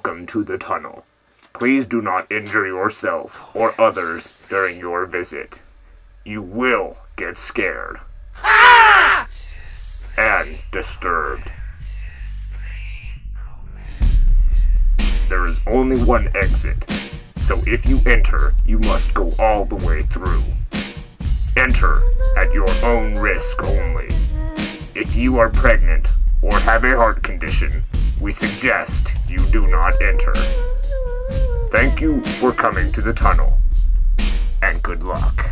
welcome to the tunnel. Please do not injure yourself or others during your visit. You will get scared and disturbed. There is only one exit, so if you enter, you must go all the way through. Enter at your own risk only. If you are pregnant or have a heart condition, we suggest you do not enter. Thank you for coming to the tunnel, and good luck.